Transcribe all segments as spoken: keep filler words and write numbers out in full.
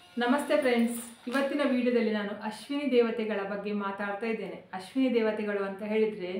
ನಮಸ್ತೆ ಫ್ರೆಂಡ್ಸ್, ಇವತ್ತಿನ ವಿಡಿಯೋದಲ್ಲಿ ನಾನು ಅಶ್ವಿನಿ ದೇವತೆಗಳ ಬಗ್ಗೆ ಮಾತಾಡ್ತಾ ಇದ್ದೇನೆ. ಅಶ್ವಿನಿ ದೇವತೆಗಳು ಅಂತ ಹೇಳಿದರೆ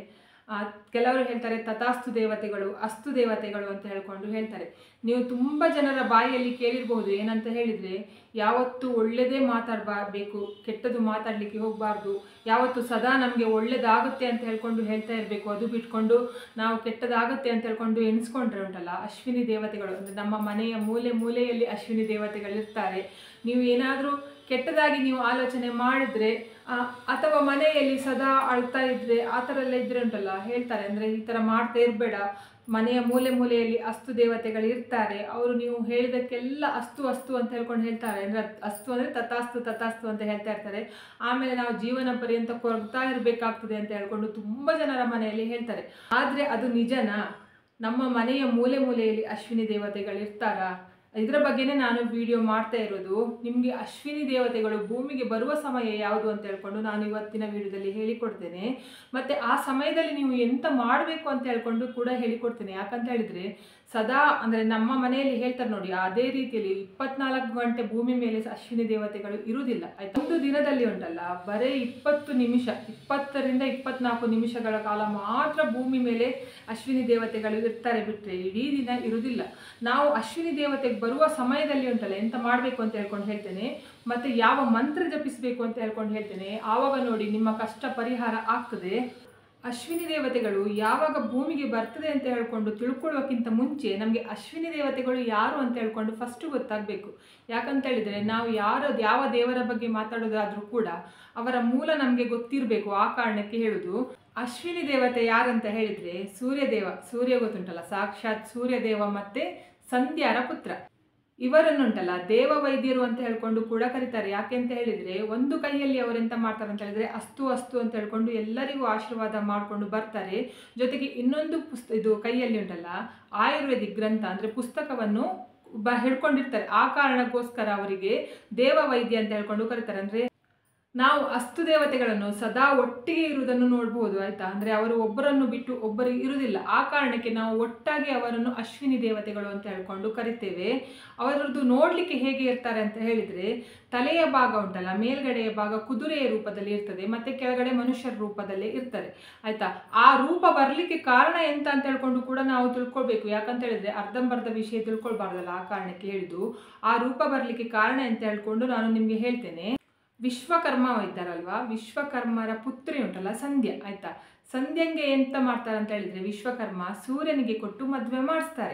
ಕೆಲವರು ಹೇಳ್ತಾರೆ ತಥಾಸ್ತು ದೇವತೆಗಳು, ಅಸ್ತು ದೇವತೆಗಳು ಅಂತ ಹೇಳ್ಕೊಂಡು ಹೇಳ್ತಾರೆ. ನೀವು ತುಂಬ ಜನರ ಬಾಯಿಯಲ್ಲಿ ಕೇಳಿರಬಹುದು, ಏನಂತ ಹೇಳಿದರೆ ಯಾವತ್ತು ಒಳ್ಳೆಯದೇ ಮಾತಾಡಬೇಕು, ಕೆಟ್ಟದ್ದು ಮಾತಾಡಲಿಕ್ಕೆ ಹೋಗಬಾರ್ದು, ಯಾವತ್ತು ಸದಾ ನಮಗೆ ಒಳ್ಳೇದಾಗುತ್ತೆ ಅಂತ ಹೇಳ್ಕೊಂಡು ಹೇಳ್ತಾ ಇರಬೇಕು, ಅದು ಬಿಟ್ಕೊಂಡು ನಾವು ಕೆಟ್ಟದಾಗುತ್ತೆ ಅಂತ ಹೇಳ್ಕೊಂಡು ಎಣಿಸ್ಕೊಂಡ್ರೆ ಉಂಟಲ್ಲ, ಅಶ್ವಿನಿ ದೇವತೆಗಳು ಅಂದರೆ ನಮ್ಮ ಮನೆಯ ಮೂಲೆ ಮೂಲೆಯಲ್ಲಿ ಅಶ್ವಿನಿ ದೇವತೆಗಳಿರ್ತಾರೆ. ನೀವು ಏನಾದರೂ ಕೆಟ್ಟದಾಗಿ ನೀವು ಆಲೋಚನೆ ಮಾಡಿದರೆ ಅಥವಾ ಮನೆಯಲ್ಲಿ ಸದಾ ಅಳ್ತಾ ಇದ್ದರೆ ಆ ಥರ ಎಲ್ಲ ಇದ್ದರೆ ಉಂಟಲ್ಲ, ಹೇಳ್ತಾರೆ ಅಂದರೆ ಈ ಥರ ಮಾಡ್ತಾ ಇರಬೇಡ, ಮನೆಯ ಮೂಲೆ ಮೂಲೆಯಲ್ಲಿ ಅಸ್ತು ದೇವತೆಗಳು ಇರ್ತಾರೆ, ಅವರು ನೀವು ಹೇಳಿದಕ್ಕೆಲ್ಲ ಅಸ್ತು ಅಸ್ತು ಅಂತ ಹೇಳ್ಕೊಂಡು ಹೇಳ್ತಾರೆ. ಅಂದರೆ ಅಸ್ತು ಅಂದರೆ ತಥಾಸ್ತು ತಥಾಸ್ತು ಅಂತ ಹೇಳ್ತಾ ಇರ್ತಾರೆ. ಆಮೇಲೆ ನಾವು ಜೀವನ ಪರ್ಯಂತ ಕೊರಗ್ತಾ ಇರಬೇಕಾಗ್ತದೆ ಅಂತ ಹೇಳ್ಕೊಂಡು ತುಂಬ ಜನರ ಮನೆಯಲ್ಲಿ ಹೇಳ್ತಾರೆ. ಆದರೆ ಅದು ನಿಜನಾ? ನಮ್ಮ ಮನೆಯ ಮೂಲೆ ಮೂಲೆಯಲ್ಲಿ ಅಶ್ವಿನಿ ದೇವತೆಗಳು ಇರ್ತಾರಾ? ಇದರ ಬಗ್ಗೆನೇ ನಾನು ವಿಡಿಯೋ ಮಾಡ್ತಾ ಇರೋದು. ನಿಮಗೆ ಅಶ್ವಿನಿ ದೇವತೆಗಳು ಭೂಮಿಗೆ ಬರುವ ಸಮಯ ಯಾವುದು ಅಂತ ಹೇಳ್ಕೊಂಡು ನಾನು ಇವತ್ತಿನ ವಿಡಿಯೋದಲ್ಲಿ ಹೇಳಿಕೊಡ್ತೇನೆ. ಮತ್ತು ಆ ಸಮಯದಲ್ಲಿ ನೀವು ಎಂತ ಮಾಡಬೇಕು ಅಂತ ಹೇಳ್ಕೊಂಡು ಕೂಡ ಹೇಳಿಕೊಡ್ತೇನೆ. ಯಾಕಂತ ಹೇಳಿದರೆ ಸದಾ ಅಂದರೆ ನಮ್ಮ ಮನೆಯಲ್ಲಿ ಹೇಳ್ತಾರೆ ನೋಡಿ, ಅದೇ ರೀತಿಯಲ್ಲಿ ಇಪ್ಪತ್ನಾಲ್ಕು ಗಂಟೆ ಭೂಮಿ ಮೇಲೆ ಅಶ್ವಿನಿ ದೇವತೆಗಳು ಇರುವುದಿಲ್ಲ. ಆಯ್ತು, ಒಂದು ದಿನದಲ್ಲಿ ಉಂಟಲ್ಲ ಬರೀ ಇಪ್ಪತ್ತು ನಿಮಿಷ ಇಪ್ಪತ್ತರಿಂದ ಇಪ್ಪತ್ನಾಲ್ಕು ನಿಮಿಷಗಳ ಕಾಲ ಮಾತ್ರ ಭೂಮಿ ಮೇಲೆ ಅಶ್ವಿನಿ ದೇವತೆಗಳು ಇರ್ತಾರೆ, ಬಿಟ್ಟರೆ ಇಡೀ ದಿನ ಇರುವುದಿಲ್ಲ. ನಾವು ಅಶ್ವಿನಿ ದೇವತೆಗೆ ಬರುವ ಸಮಯದಲ್ಲಿ ಉಂಟಲ್ಲ ಎಂತ ಮಾಡಬೇಕು ಅಂತ ಹೇಳ್ಕೊಂಡು ಹೇಳ್ತೇನೆ, ಮತ್ತು ಯಾವ ಮಂತ್ರ ಜಪಿಸಬೇಕು ಅಂತ ಹೇಳ್ಕೊಂಡು ಹೇಳ್ತೇನೆ. ಆವಾಗ ನೋಡಿ ನಿಮ್ಮ ಕಷ್ಟ ಪರಿಹಾರ ಆಗ್ತದೆ. ಅಶ್ವಿನಿ ದೇವತೆಗಳು ಯಾವಾಗ ಭೂಮಿಗೆ ಬರ್ತದೆ ಅಂತ ಹೇಳ್ಕೊಂಡು ತಿಳ್ಕೊಳ್ಳೋಕ್ಕಿಂತ ಮುಂಚೆ ನಮಗೆ ಅಶ್ವಿನಿ ದೇವತೆಗಳು ಯಾರು ಅಂತ ಹೇಳ್ಕೊಂಡು ಫಸ್ಟು ಗೊತ್ತಾಗಬೇಕು. ಯಾಕಂತ ಹೇಳಿದರೆ ನಾವು ಯಾರು ಯಾವ ದೇವರ ಬಗ್ಗೆ ಮಾತಾಡೋದಾದರೂ ಕೂಡ ಅವರ ಮೂಲ ನಮಗೆ ಗೊತ್ತಿರಬೇಕು. ಆ ಕಾರಣಕ್ಕೆ ಹೇಳೋದು. ಅಶ್ವಿನಿ ದೇವತೆ ಯಾರಂತ ಹೇಳಿದರೆ ಸೂರ್ಯದೇವ. ಸೂರ್ಯ ಗೊತ್ತುಂಟಲ್ಲ, ಸಾಕ್ಷಾತ್ ಸೂರ್ಯದೇವ ಮತ್ತು ಸಂಧ್ಯಾರ ಪುತ್ರ. ಇವರನ್ನುಂಟಲ್ಲ ದೇವ ವೈದ್ಯರು ಅಂತ ಹೇಳ್ಕೊಂಡು ಕೂಡ ಕರೀತಾರೆ. ಯಾಕೆ ಅಂತ ಹೇಳಿದರೆ ಒಂದು ಕೈಯಲ್ಲಿ ಅವರೆಂತ ಮಾಡ್ತಾರೆ ಅಂತ ಹೇಳಿದರೆ ಅಸ್ತು ಅಸ್ತು ಅಂತ ಹೇಳ್ಕೊಂಡು ಎಲ್ಲರಿಗೂ ಆಶೀರ್ವಾದ ಮಾಡಿಕೊಂಡು ಬರ್ತಾರೆ. ಜೊತೆಗೆ ಇನ್ನೊಂದು ಪುಸ್ತ ಇದು ಕೈಯಲ್ಲಿ ಉಂಟಲ್ಲ ಆಯುರ್ವೇದಿಕ್ ಗ್ರಂಥ ಅಂದರೆ ಪುಸ್ತಕವನ್ನು ಬ ಹಿಡ್ಕೊಂಡಿರ್ತಾರೆ. ಆ ಕಾರಣಕ್ಕೋಸ್ಕರ ಅವರಿಗೆ ದೇವ ವೈದ್ಯ ಅಂತ ಹೇಳ್ಕೊಂಡು ಕರೀತಾರೆ. ಅಂದರೆ ನಾವು ಅಸ್ತು ದೇವತೆಗಳನ್ನು ಸದಾ ಒಟ್ಟಿಗೆ ಇರುವುದನ್ನು ನೋಡ್ಬೋದು, ಆಯಿತಾ. ಅಂದರೆ ಅವರು ಒಬ್ಬರನ್ನು ಬಿಟ್ಟು ಒಬ್ಬರಿಗೆ ಇರುವುದಿಲ್ಲ. ಆ ಕಾರಣಕ್ಕೆ ನಾವು ಒಟ್ಟಾಗಿ ಅವರನ್ನು ಅಶ್ವಿನಿ ದೇವತೆಗಳು ಅಂತ ಹೇಳ್ಕೊಂಡು ಕರಿತೇವೆ. ಅವರದ್ದು ನೋಡಲಿಕ್ಕೆ ಹೇಗೆ ಇರ್ತಾರೆ ಅಂತ ಹೇಳಿದರೆ ತಲೆಯ ಭಾಗ ಉಂಟಲ್ಲ, ಮೇಲ್ಗಡೆಯ ಭಾಗ ಕುದುರೆಯ ರೂಪದಲ್ಲಿ ಇರ್ತದೆ, ಮತ್ತು ಕೆಳಗಡೆ ಮನುಷ್ಯರ ರೂಪದಲ್ಲೇ ಇರ್ತಾರೆ, ಆಯಿತಾ. ಆ ರೂಪ ಬರಲಿಕ್ಕೆ ಕಾರಣ ಎಂತ ಅಂತ ಹೇಳ್ಕೊಂಡು ಕೂಡ ನಾವು ತಿಳ್ಕೊಳ್ಬೇಕು. ಯಾಕಂತ ಹೇಳಿದರೆ ಅರ್ಧಂಬರ್ಧ ವಿಷಯ ತಿಳ್ಕೊಳ್ಬಾರ್ದಲ್ಲ. ಆ ಕಾರಣಕ್ಕೆ ಹೇಳಿದ್ದು ಆ ರೂಪ ಬರಲಿಕ್ಕೆ ಕಾರಣ ಅಂತ ಹೇಳ್ಕೊಂಡು ನಾನು ನಿಮಗೆ ಹೇಳ್ತೇನೆ. ವಿಶ್ವಕರ್ಮ ಇದ್ದಾರಲ್ವಾ, ವಿಶ್ವಕರ್ಮರ ಪುತ್ರಿ ಉಂಟಲ್ಲ ಸಂಧ್ಯಾ, ಆಯಿತಾ. ಸಂಧ್ಯಂಗೆ ಎಂತ ಮಾಡ್ತಾರೆ ಅಂತ ಹೇಳಿದರೆ ವಿಶ್ವಕರ್ಮ ಸೂರ್ಯನಿಗೆ ಕೊಟ್ಟು ಮದುವೆ ಮಾಡಿಸ್ತಾರೆ.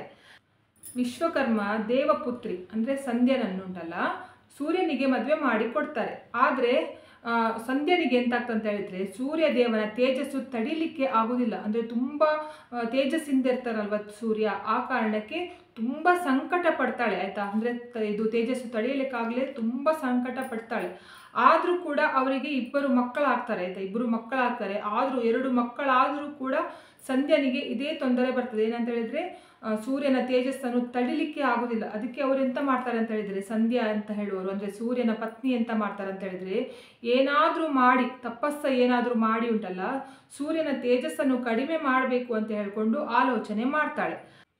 ವಿಶ್ವಕರ್ಮ ದೇವಪುತ್ರಿ ಅಂದರೆ ಸಂಧ್ಯನನ್ನು ಉಂಟಲ್ಲ ಸೂರ್ಯನಿಗೆ ಮದುವೆ ಮಾಡಿ ಕೊಡ್ತಾರೆ. ಆದರೆ ಸಂಧ್ಯನಿಗೆ ಎಂತಾಗ್ತಂತ ಹೇಳಿದರೆ ಸೂರ್ಯ ದೇವನ ತೇಜಸ್ಸು ತಡಿಲಿಕ್ಕೆ ಆಗೋದಿಲ್ಲ. ಅಂದರೆ ತುಂಬ ತೇಜಸ್ಸಿಂದ ಇರ್ತಾರಲ್ವ ಸೂರ್ಯ, ಆ ಕಾರಣಕ್ಕೆ ತುಂಬ ಸಂಕಟ ಪಡ್ತಾಳೆ, ಆಯಿತಾ. ಅಂದರೆ ಇದು ತೇಜಸ್ಸು ತಡೆಯಲಿಕ್ಕಾಗಲೇ ತುಂಬ ಸಂಕಟ ಪಡ್ತಾಳೆ. ಆದರೂ ಕೂಡ ಅವರಿಗೆ ಇಬ್ಬರು ಮಕ್ಕಳಾಗ್ತಾರೆ, ಆಯಿತಾ. ಇಬ್ಬರು ಮಕ್ಕಳಾಗ್ತಾರೆ. ಆದರೂ ಎರಡು ಮಕ್ಕಳಾದರೂ ಕೂಡ ಸಂಧ್ಯನಿಗೆ ಇದೇ ತೊಂದರೆ ಬರ್ತದೆ. ಏನಂತ ಹೇಳಿದರೆ ಸೂರ್ಯನ ತೇಜಸ್ಸನ್ನು ತಡಿಲಿಕ್ಕೆ ಆಗೋದಿಲ್ಲ. ಅದಕ್ಕೆ ಅವರು ಎಂತ ಮಾಡ್ತಾರೆ ಅಂತ ಹೇಳಿದರೆ ಸಂಧ್ಯಾ ಅಂತ ಹೇಳುವವರು ಅಂದರೆ ಸೂರ್ಯನ ಪತ್ನಿ ಎಂತ ಮಾಡ್ತಾರೆ ಅಂತ ಹೇಳಿದರೆ ಏನಾದರೂ ಮಾಡಿ ತಪಸ್ಸ ಏನಾದರೂ ಮಾಡಿ ಉಂಟಲ್ಲ ಸೂರ್ಯನ ತೇಜಸ್ಸನ್ನು ಕಡಿಮೆ ಮಾಡಬೇಕು ಅಂತ ಹೇಳ್ಕೊಂಡು ಆಲೋಚನೆ ಮಾಡ್ತಾಳೆ.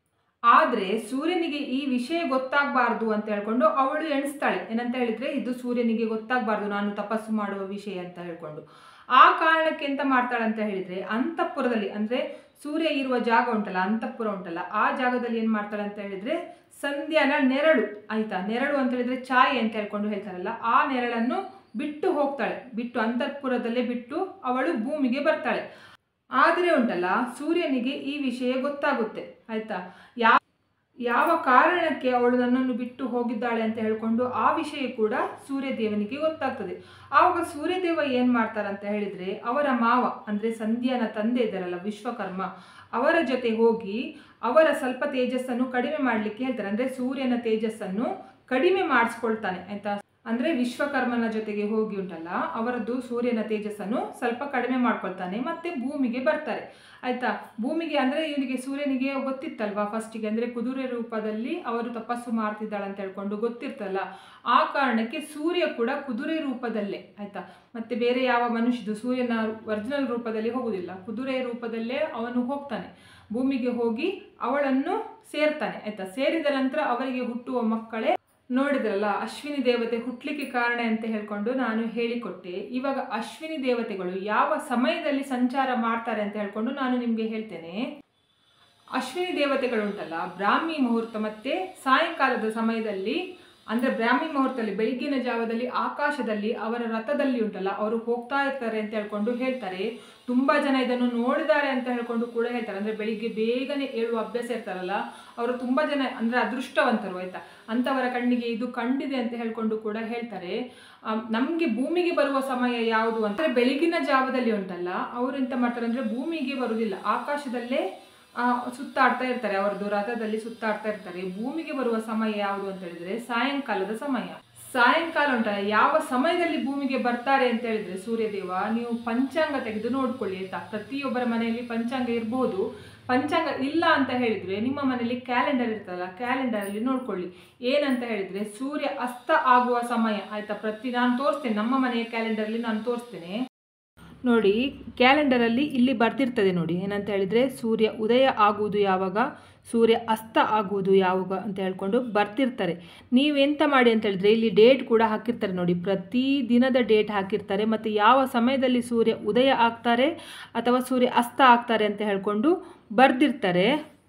ಆದರೆ ಸೂರ್ಯನಿಗೆ ಈ ವಿಷಯ ಗೊತ್ತಾಗಬಾರ್ದು ಅಂತ ಹೇಳ್ಕೊಂಡು ಅವಳು ಎಣಿಸ್ತಾಳೆ. ಏನಂತ ಹೇಳಿದರೆ ಇದು ಸೂರ್ಯನಿಗೆ ಗೊತ್ತಾಗಬಾರ್ದು ನಾನು ತಪಸ್ಸು ಮಾಡುವ ವಿಷಯ ಅಂತ ಹೇಳ್ಕೊಂಡು. ಆ ಕಾರಣಕ್ಕೆ ಎಂತ ಮಾಡ್ತಾಳೆ ಅಂತ ಹೇಳಿದರೆ ಅಂತಃಪುರದಲ್ಲಿ ಅಂದರೆ ಸೂರ್ಯ ಇರುವ ಜಾಗ ಉಂಟಲ್ಲ, ಅಂತಃಪುರ ಉಂಟಲ್ಲ, ಆ ಜಾಗದಲ್ಲಿ ಏನು ಮಾಡ್ತಾಳೆ ಅಂತ ಹೇಳಿದರೆ ಸಂಧ್ಯಾನ ನೆರಳು, ಆಯಿತಾ. ನೆರಳು ಅಂತ ಹೇಳಿದರೆ ಛಾಯೆ ಅಂತ ಹೇಳ್ಕೊಂಡು ಹೇಳ್ತಾರಲ್ಲ, ಆ ನೆರಳನ್ನು ಬಿಟ್ಟು ಹೋಗ್ತಾಳೆ. ಬಿಟ್ಟು ಅಂತಃಪುರದಲ್ಲೇ ಬಿಟ್ಟು ಅವಳು ಭೂಮಿಗೆ ಬರ್ತಾಳೆ. ಆದರೆ ಉಂಟಲ್ಲ ಸೂರ್ಯನಿಗೆ ಈ ವಿಷಯ ಗೊತ್ತಾಗುತ್ತೆ, ಆಯಿತಾ. ಯಾವ ಯಾವ ಕಾರಣಕ್ಕೆ ಅವಳು ನನ್ನನ್ನು ಬಿಟ್ಟು ಹೋಗಿದ್ದಾಳೆ ಅಂತ ಹೇಳ್ಕೊಂಡು ಆ ವಿಷಯ ಕೂಡ ಸೂರ್ಯದೇವನಿಗೆ ಗೊತ್ತಾಗ್ತದೆ. ಆವಾಗ ಸೂರ್ಯದೇವ ಏನು ಮಾಡ್ತಾರಂತ ಹೇಳಿದರೆ ಅವರ ಮಾವ ಅಂದರೆ ಸಂಧ್ಯಾನ ತಂದೆ ಇದ್ದಾರಲ್ಲ ವಿಶ್ವಕರ್ಮ, ಅವರ ಜೊತೆ ಹೋಗಿ ಅವರ ಸ್ವಲ್ಪ ತೇಜಸ್ಸನ್ನು ಕಡಿಮೆ ಮಾಡಲಿಕ್ಕೆ ಹೇಳ್ತಾರೆ. ಅಂದರೆ ಸೂರ್ಯನ ತೇಜಸ್ಸನ್ನು ಕಡಿಮೆ ಮಾಡಿಸ್ಕೊಳ್ತಾನೆ, ಆಯಿತಾ. ಅಂದರೆ ವಿಶ್ವಕರ್ಮನ ಜೊತೆಗೆ ಹೋಗಿ ಉಂಟಲ್ಲ ಅವರದ್ದು ಸೂರ್ಯನ ತೇಜಸ್ಸನ್ನು ಸ್ವಲ್ಪ ಕಡಿಮೆ ಮಾಡ್ಕೊಳ್ತಾನೆ, ಮತ್ತು ಭೂಮಿಗೆ ಬರ್ತಾರೆ, ಆಯಿತಾ. ಭೂಮಿಗೆ ಅಂದರೆ ಇವನಿಗೆ ಸೂರ್ಯನಿಗೆ ಗೊತ್ತಿತ್ತಲ್ವಾ ಫಸ್ಟಿಗೆ, ಅಂದರೆ ಕುದುರೆ ರೂಪದಲ್ಲಿ ಅವರು ತಪಸ್ಸು ಮಾಡ್ತಿದ್ದಾಳೆ ಅಂತ ಹೇಳ್ಕೊಂಡು ಗೊತ್ತಿರ್ತಲ್ಲ. ಆ ಕಾರಣಕ್ಕೆ ಸೂರ್ಯ ಕೂಡ ಕುದುರೆ ರೂಪದಲ್ಲೇ, ಆಯಿತಾ. ಮತ್ತು ಬೇರೆ ಯಾವ ಮನುಷ್ಯದು ಸೂರ್ಯನ ಒರಿಜಿನಲ್ ರೂಪದಲ್ಲಿ ಹೋಗುವುದಿಲ್ಲ, ಕುದುರೆ ರೂಪದಲ್ಲೇ ಅವನು ಹೋಗ್ತಾನೆ. ಭೂಮಿಗೆ ಹೋಗಿ ಅವಳನ್ನು ಸೇರ್ತಾನೆ, ಆಯಿತಾ. ಸೇರಿದ ನಂತರ ಅವರಿಗೆ ಹುಟ್ಟುವ ಮಕ್ಕಳೇ ನೋಡಿದ್ರಲ್ಲ, ಅಶ್ವಿನಿ ದೇವತೆ ಹುಟ್ಟಲಿಕ್ಕೆ ಕಾರಣ ಅಂತ ಹೇಳ್ಕೊಂಡು ನಾನು ಹೇಳಿಕೊಟ್ಟೆ. ಇವಾಗ ಅಶ್ವಿನಿ ದೇವತೆಗಳು ಯಾವ ಸಮಯದಲ್ಲಿ ಸಂಚಾರ ಮಾಡ್ತಾರೆ ಅಂತ ಹೇಳ್ಕೊಂಡು ನಾನು ನಿಮಗೆ ಹೇಳ್ತೇನೆ. ಅಶ್ವಿನಿ ದೇವತೆಗಳು ಉಂಟಲ್ಲ, ಬ್ರಾಹ್ಮಿ ಮುಹೂರ್ತ ಮತ್ತು ಸಾಯಂಕಾಲದ ಸಮಯದಲ್ಲಿ, ಅಂದರೆ ಬ್ರಾಹ್ಮಿ ಮುಹೂರ್ತದಲ್ಲಿ ಬೆಳಗ್ಗಿನ ಜಾವದಲ್ಲಿ ಆಕಾಶದಲ್ಲಿ ಅವರ ರಥದಲ್ಲಿ ಉಂಟಲ್ಲ ಅವರು ಹೋಗ್ತಾ ಇರ್ತಾರೆ ಅಂತ ಹೇಳ್ಕೊಂಡು ಹೇಳ್ತಾರೆ. ತುಂಬ ಜನ ಇದನ್ನು ನೋಡಿದ್ದಾರೆ ಅಂತ ಹೇಳ್ಕೊಂಡು ಕೂಡ ಹೇಳ್ತಾರೆ. ಅಂದರೆ ಬೆಳಿಗ್ಗೆ ಬೇಗನೆ ಏಳುವ ಅಭ್ಯಾಸ ಇರ್ತಾರಲ್ಲ ಅವರು ತುಂಬ ಜನ ಅಂದರೆ ಅದೃಷ್ಟವಂತರು ಆಯಿತಾ, ಅಂಥವರ ಕಣ್ಣಿಗೆ ಇದು ಕಂಡಿದೆ ಅಂತ ಹೇಳ್ಕೊಂಡು ಕೂಡ ಹೇಳ್ತಾರೆ. ನಮಗೆ ಭೂಮಿಗೆ ಬರುವ ಸಮಯ ಯಾವುದು ಅಂದರೆ ಬೆಳಗಿನ ಜಾವದಲ್ಲಿ ಉಂಟಲ್ಲ ಅವರು ಎಂತ ಮಾಡ್ತಾರೆ ಅಂದರೆ ಭೂಮಿಗೆ ಬರುವುದಿಲ್ಲ, ಆಕಾಶದಲ್ಲೇ ಸುತ್ತಾಡ್ತಾ ಇರ್ತಾರೆ, ಅವರದ್ದು ರಥದಲ್ಲಿ ಸುತ್ತಾಡ್ತಾ ಇರ್ತಾರೆ. ಭೂಮಿಗೆ ಬರುವ ಸಮಯ ಯಾವುದು ಅಂತ ಹೇಳಿದ್ರೆ ಸಾಯಂಕಾಲದ ಸಮಯ. ಸಾಯಂಕಾಲ ಉಂಟಲ್ಲ, ಯಾವ ಸಮಯದಲ್ಲಿ ಭೂಮಿಗೆ ಬರ್ತಾರೆ ಅಂತ ಹೇಳಿದ್ರೆ ಸೂರ್ಯದೇವ, ನೀವು ಪಂಚಾಂಗ ತೆಗೆದು ನೋಡ್ಕೊಳ್ಳಿ ಆಯ್ತಾ. ಪ್ರತಿಯೊಬ್ಬರ ಮನೆಯಲ್ಲಿ ಪಂಚಾಂಗ ಇರಬಹುದು, ಪಂಚಾಂಗ ಇಲ್ಲ ಅಂತ ಹೇಳಿದ್ರೆ ನಿಮ್ಮ ಮನೆಯಲ್ಲಿ ಕ್ಯಾಲೆಂಡರ್ ಇರ್ತಲ್ಲ, ಕ್ಯಾಲೆಂಡರಲ್ಲಿ ನೋಡ್ಕೊಳ್ಳಿ. ಏನಂತ ಹೇಳಿದ್ರೆ ಸೂರ್ಯ ಅಸ್ತ ಆಗುವ ಸಮಯ ಆಯ್ತಾ. ಪ್ರತಿ ನಾನು ತೋರಿಸ್ತೇನೆ, ನಮ್ಮ ಮನೆಯ ಕ್ಯಾಲೆಂಡರ್ಲಿ ನಾನು ತೋರಿಸ್ತೇನೆ ನೋಡಿ. ಕ್ಯಾಲೆಂಡರಲ್ಲಿ ಇಲ್ಲಿ ಬರ್ತಿರ್ತದೆ ನೋಡಿ, ಏನಂತ ಹೇಳಿದರೆ ಸೂರ್ಯ ಉದಯ ಆಗುವುದು ಯಾವಾಗ, ಸೂರ್ಯ ಅಸ್ತ ಆಗುವುದು ಯಾವಾಗ ಅಂತ ಹೇಳ್ಕೊಂಡು ಬರ್ತಿರ್ತಾರೆ. ನೀವೆಂತ ಮಾಡಿ ಅಂತ ಹೇಳಿದ್ರೆ ಇಲ್ಲಿ ಡೇಟ್ ಕೂಡ ಹಾಕಿರ್ತಾರೆ ನೋಡಿ, ಪ್ರತಿ ದಿನದ ಡೇಟ್ ಹಾಕಿರ್ತಾರೆ ಮತ್ತು ಯಾವ ಸಮಯದಲ್ಲಿ ಸೂರ್ಯ ಉದಯ ಆಗ್ತಾರೆ ಅಥವಾ ಸೂರ್ಯ ಅಸ್ತ ಆಗ್ತಾರೆ ಅಂತ ಹೇಳ್ಕೊಂಡು ಬರ್ದಿರ್ತಾರೆ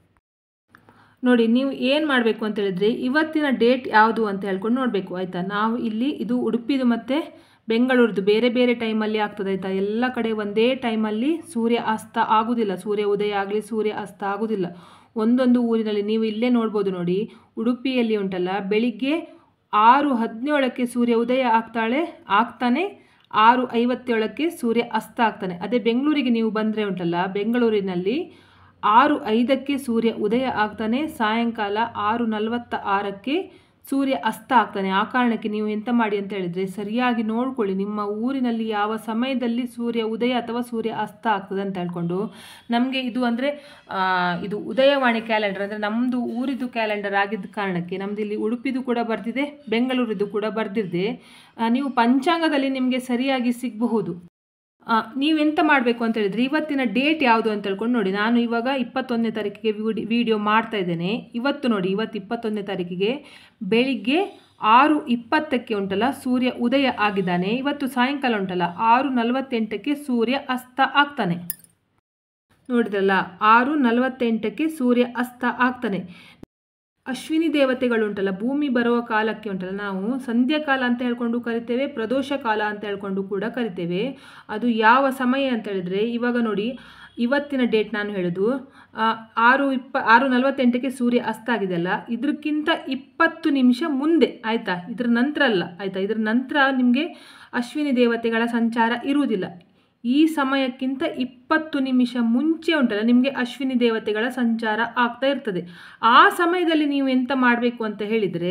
ನೋಡಿ. ನೀವು ಏನು ಮಾಡಬೇಕು ಅಂತ ಹೇಳಿದ್ರೆ ಇವತ್ತಿನ ಡೇಟ್ ಯಾವುದು ಅಂತ ಹೇಳ್ಕೊಂಡು ನೋಡಬೇಕು ಆಯಿತಾ. ನಾವು ಇಲ್ಲಿ ಇದು ಉಡುಪಿದು ಮತ್ತು ಬೆಂಗಳೂರದು ಬೇರೆ ಬೇರೆ ಟೈಮಲ್ಲಿ ಆಗ್ತದೆ ಆಯಿತಾ. ಎಲ್ಲ ಕಡೆ ಒಂದೇ ಟೈಮಲ್ಲಿ ಸೂರ್ಯ ಅಸ್ತ ಆಗುವುದಿಲ್ಲ, ಸೂರ್ಯ ಉದಯ ಆಗಲಿ ಸೂರ್ಯ ಅಸ್ತ ಆಗುವುದಿಲ್ಲ. ಒಂದೊಂದು ಊರಿನಲ್ಲಿ ನೀವು ಇಲ್ಲೇ ನೋಡ್ಬೋದು ನೋಡಿ, ಉಡುಪಿಯಲ್ಲಿ ಉಂಟಲ್ಲ ಬೆಳಿಗ್ಗೆ ಆರು ಹದಿನೇಳಕ್ಕೆ ಸೂರ್ಯ ಉದಯ ಆಗ್ತಾಳೆ ಆಗ್ತಾನೆ, ಆರು ಐವತ್ತೇಳಕ್ಕೆ ಸೂರ್ಯ ಅಸ್ತ ಆಗ್ತಾನೆ. ಅದೇ ಬೆಂಗಳೂರಿಗೆ ನೀವು ಬಂದರೆ ಉಂಟಲ್ಲ, ಬೆಂಗಳೂರಿನಲ್ಲಿ ಆರು ಐದಕ್ಕೆ ಸೂರ್ಯ ಉದಯ ಆಗ್ತಾನೆ, ಸಾಯಂಕಾಲ ಆರು ನಲವತ್ತ ಆರಕ್ಕೆ ಸೂರ್ಯ ಅಸ್ತ ಆಗ್ತಾನೆ. ಆ ಕಾರಣಕ್ಕೆ ನೀವು ಎಂತ ಮಾಡಿ ಅಂತ ಹೇಳಿದರೆ ಸರಿಯಾಗಿ ನೋಡ್ಕೊಳ್ಳಿ ನಿಮ್ಮ ಊರಿನಲ್ಲಿ ಯಾವ ಸಮಯದಲ್ಲಿ ಸೂರ್ಯ ಉದಯ ಅಥವಾ ಸೂರ್ಯ ಅಸ್ತ ಆಗ್ತದೆ ಅಂತ ಹೇಳ್ಕೊಂಡು. ನಮಗೆ ಇದು ಅಂದರೆ ಇದು ಉದಯವಾಣಿ ಕ್ಯಾಲೆಂಡರ್ ಅಂದರೆ ನಮ್ಮದು ಊರಿದು ಕ್ಯಾಲೆಂಡರ್ ಆಗಿದ್ದ ಕಾರಣಕ್ಕೆ ನಮ್ಮದು ಇಲ್ಲಿ ಉಡುಪಿದು ಕೂಡ ಬರ್ತಿದೆ, ಬೆಂಗಳೂರಿದು ಕೂಡ ಬರ್ದಿದೆ. ನೀವು ಪಂಚಾಂಗದಲ್ಲಿ ನಿಮಗೆ ಸರಿಯಾಗಿ ಸಿಗಬಹುದು. ನೀವೆಂತ ಮಾಡಬೇಕು ಅಂತ ಹೇಳಿದರೆ ಇವತ್ತಿನ ಡೇಟ್ ಯಾವುದು ಅಂತ ಹೇಳ್ಕೊಂಡು ನೋಡಿ. ನಾನು ಇವಾಗ ಇಪ್ಪತ್ತೊಂದನೇ ತಾರೀಕಿಗೆ ವಿಡಿ ವಿಡಿಯೋ ಮಾಡ್ತಾ ಇದ್ದೇನೆ. ಇವತ್ತು ನೋಡಿ, ಇವತ್ತು ಇಪ್ಪತ್ತೊಂದನೇ ತಾರೀಕಿಗೆ ಬೆಳಿಗ್ಗೆ ಆರು ಇಪ್ಪತ್ತಕ್ಕೆ ಉಂಟಲ್ಲ ಸೂರ್ಯ ಉದಯ ಆಗಿದ್ದಾನೆ. ಇವತ್ತು ಸಾಯಂಕಾಲ ಉಂಟಲ್ಲ ಆರು ನಲವತ್ತೆಂಟಕ್ಕೆ ಸೂರ್ಯ ಅಸ್ತ ಆಗ್ತಾನೆ. ನೋಡಿದ್ರಲ್ಲ, ಆರು ನಲವತ್ತೆಂಟಕ್ಕೆ ಸೂರ್ಯ ಅಸ್ತ ಆಗ್ತಾನೆ. ಅಶ್ವಿನಿ ದೇವತೆಗಳುಂಟಲ್ಲ ಭೂಮಿ ಬರುವ ಕಾಲಕ್ಕೆ ಉಂಟಲ್ಲ ನಾವು ಸಂಧ್ಯಾಕಾಲ ಅಂತ ಹೇಳ್ಕೊಂಡು ಕರಿತೇವೆ, ಪ್ರದೋಷ ಕಾಲ ಅಂತ ಹೇಳ್ಕೊಂಡು ಕೂಡ ಕರಿತೇವೆ. ಅದು ಯಾವ ಸಮಯ ಅಂತ ಹೇಳಿದರೆ ಇವಾಗ ನೋಡಿ, ಇವತ್ತಿನ ಡೇಟ್ ನಾನು ಹೇಳೋದು ಆರು ಇಪ್ಪ ಆರು ನಲವತ್ತೆಂಟಕ್ಕೆ ಸೂರ್ಯ ಅಸ್ತ ಆಗಿದೆಯಲ್ಲ, ಇದಕ್ಕಿಂತ ಇಪ್ಪತ್ತು ನಿಮಿಷ ಮುಂದೆ ಆಯಿತಾ, ಇದ್ರ ನಂತರ ಅಲ್ಲ ಆಯಿತಾ. ಇದ್ರ ನಂತರ ನಿಮಗೆ ಅಶ್ವಿನಿ ದೇವತೆಗಳ ಸಂಚಾರ ಇರುವುದಿಲ್ಲ. ಈ ಸಮಯಕ್ಕಿಂತ ಇಪ್ಪತ್ತು ನಿಮಿಷ ಮುಂಚೆ ಉಂಟಲ್ಲ ನಿಮಗೆ ಅಶ್ವಿನಿ ದೇವತೆಗಳ ಸಂಚಾರ ಆಗ್ತಾ ಇರ್ತದೆ. ಆ ಸಮಯದಲ್ಲಿ ನೀವು ಎಂತ ಮಾಡಬೇಕು ಅಂತ ಹೇಳಿದರೆ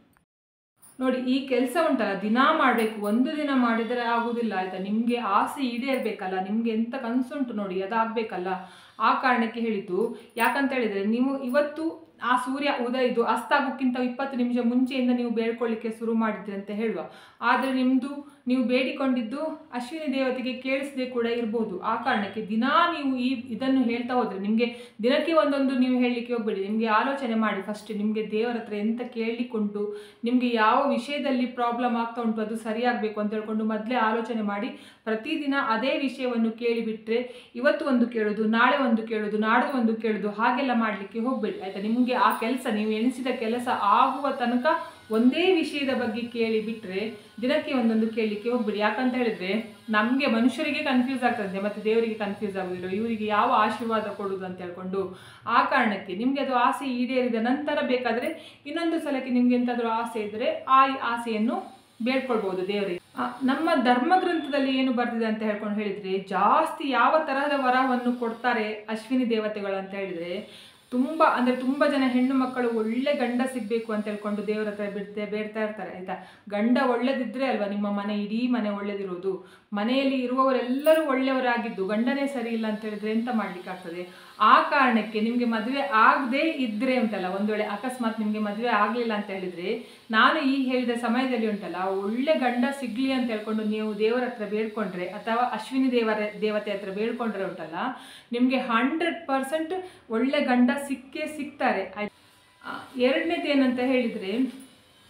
ನೋಡಿ, ಈ ಕೆಲಸ ಉಂಟಲ್ಲ ದಿನ ಮಾಡಬೇಕು, ಒಂದು ದಿನ ಮಾಡಿದರೆ ಆಗುವುದಿಲ್ಲ ಆಯಿತಾ. ನಿಮಗೆ ಆಸೆ ಈಡೇರಬೇಕಲ್ಲ, ನಿಮಗೆ ಎಂತ ಕನಸುಂಟು ನೋಡಿ ಅದಾಗಬೇಕಲ್ಲ. ಆ ಕಾರಣಕ್ಕೆ ಹೇಳಿದ್ದು. ಯಾಕಂತ ಹೇಳಿದರೆ ನೀವು ಇವತ್ತು ಆ ಸೂರ್ಯ ಉದಯ ಇದು ಅಸ್ತ ಆಗೋಕ್ಕಿಂತ ಇಪ್ಪತ್ತು ನಿಮಿಷ ಮುಂಚೆಯಿಂದ ನೀವು ಬೇಡ್ಕೊಳ್ಳಿಕ್ಕೆ ಶುರು ಮಾಡಿದ್ರಿ ಅಂತ ಹೇಳುವ. ಆದರೆ ನಿಮ್ಮದು ನೀವು ಬೇಡಿಕೊಂಡಿದ್ದು ಅಶ್ವಿನಿ ದೇವತೆಗೆ ಕೇಳಿಸದೆ ಕೂಡ ಇರ್ಬೋದು. ಆ ಕಾರಣಕ್ಕೆ ದಿನ ನೀವು ಈ ಇದನ್ನು ಹೇಳ್ತಾ ಹೋದರೆ ನಿಮಗೆ ದಿನಕ್ಕೆ ಒಂದೊಂದು ನೀವು ಹೇಳಲಿಕ್ಕೆ ಹೋಗಬೇಡಿ. ನಿಮಗೆ ಆಲೋಚನೆ ಮಾಡಿ ಫಸ್ಟ್ ನಿಮಗೆ ದೇವರ ಹತ್ರ ಎಂತ ಕೇಳಲಿಕ್ಕುಂಟು, ನಿಮಗೆ ಯಾವ ವಿಷಯದಲ್ಲಿ ಪ್ರಾಬ್ಲಮ್ ಆಗ್ತಾ ಉಂಟು ಅದು ಸರಿಯಾಗಬೇಕು ಅಂತ ಹೇಳ್ಕೊಂಡು ಮೊದಲೇ ಆಲೋಚನೆ ಮಾಡಿ ಪ್ರತಿದಿನ ಅದೇ ವಿಷಯವನ್ನು ಕೇಳಿಬಿಟ್ರೆ ಇವತ್ತು ಒಂದು ಕೇಳೋದು, ನಾಳೆ ಒಂದು ಕೇಳೋದು, ನಾಡ್ದು ಒಂದು ಕೇಳೋದು ಹಾಗೆಲ್ಲ ಮಾಡಲಿಕ್ಕೆ ಹೋಗಬೇಡಿ ಆಯಿತಾ. ನಿಮಗೆ ಆ ಕೆಲಸ ನೀವು ಎಣಿಸಿದ ಕೆಲಸ ಆಗುವ ತನಕ ಒಂದೇ ವಿಷಯದ ಬಗ್ಗೆ ಕೇಳಿ ಬಿಟ್ಟರೆ ದಿನಕ್ಕೆ ಒಂದೊಂದು ಕೇಳಲಿಕ್ಕೆ ಹೋಗ್ಬಿಡಿ. ಯಾಕಂತ ಹೇಳಿದರೆ ನಮಗೆ ಮನುಷ್ಯರಿಗೆ ಕನ್ಫ್ಯೂಸ್ ಆಗ್ತದೆ ಮತ್ತು ದೇವರಿಗೆ ಕನ್ಫ್ಯೂಸ್ ಆಗೋದಿಲ್ಲ, ಇವರಿಗೆ ಯಾವ ಆಶೀರ್ವಾದ ಕೊಡೋದು ಅಂತ ಹೇಳ್ಕೊಂಡು. ಆ ಕಾರಣಕ್ಕೆ ನಿಮಗೆ ಅದು ಆಸೆ ಈಡೇರಿದ ನಂತರ ಬೇಕಾದರೆ ಇನ್ನೊಂದು ಸಲಕ್ಕೆ ನಿಮ್ಗೆ ಎಂತಾದರೂ ಆಸೆ ಇದ್ದರೆ ಆ ಆಸೆಯನ್ನು ಬೇಡ್ಕೊಳ್ಬೋದು ದೇವರಿಗೆ. ನಮ್ಮ ಧರ್ಮ ಗ್ರಂಥದಲ್ಲಿ ಏನು ಬರ್ತಿದೆ ಅಂತ ಹೇಳ್ಕೊಂಡು ಹೇಳಿದರೆ ಜಾಸ್ತಿ ಯಾವ ತರಹದ ವರವನ್ನು ಕೊಡ್ತಾರೆ ಅಶ್ವಿನಿ ದೇವತೆಗಳು ಅಂತ ಹೇಳಿದರೆ ತುಂಬ ಅಂದರೆ ತುಂಬ ಜನ ಹೆಣ್ಣು ಮಕ್ಕಳು ಒಳ್ಳೆ ಗಂಡ ಸಿಗಬೇಕು ಅಂತ ಹೇಳ್ಕೊಂಡು ದೇವರ ಹತ್ರ ಬಿಡ್ತೆ ಬೇಡ್ತಾ ಇರ್ತಾರೆ ಆಯಿತಾ. ಗಂಡ ಒಳ್ಳೆದಿದ್ದರೆ ಅಲ್ವಾ ನಿಮ್ಮ ಮನೆ ಇಡೀ ಮನೆ ಒಳ್ಳೆದಿರೋದು. ಮನೆಯಲ್ಲಿ ಇರುವವರೆಲ್ಲರೂ ಒಳ್ಳೆಯವರಾಗಿದ್ದು ಗಂಡನೇ ಸರಿ ಇಲ್ಲ ಅಂತ ಹೇಳಿದ್ರೆ ಎಂತ ಮಾಡ್ಲಿಕ್ಕಾಗ್ತದೆ. ಆ ಕಾರಣಕ್ಕೆ ನಿಮಗೆ ಮದುವೆ ಆಗದೆ ಇದ್ದರೆ ಉಂಟಲ್ಲ, ಒಂದು ವೇಳೆ ಅಕಸ್ಮಾತ್ ನಿಮಗೆ ಮದುವೆ ಆಗಲಿಲ್ಲ ಅಂತ ಹೇಳಿದರೆ ನಾನು ಈ ಹೇಳಿದ ಸಮಯದಲ್ಲಿ ಉಂಟಲ್ಲ ಒಳ್ಳೆ ಗಂಡ ಸಿಗಲಿ ಅಂತ ಹೇಳ್ಕೊಂಡು ನೀವು ದೇವರ ಹತ್ರ ಬೇಡ್ಕೊಂಡ್ರೆ ಅಥವಾ ಅಶ್ವಿನಿ ದೇವರ ದೇವತೆ ಹತ್ರ ಬೇಡ್ಕೊಂಡ್ರೆ ಉಂಟಲ್ಲ ನಿಮಗೆ ಹಂಡ್ರೆಡ್ ಪರ್ಸೆಂಟ್ ಒಳ್ಳೆ ಗಂಡ ಸಿಕ್ಕೇ ಸಿಗ್ತಾರೆ ಆಯ್ತು. ಎರಡನೇದು ಏನಂತ ಹೇಳಿದರೆ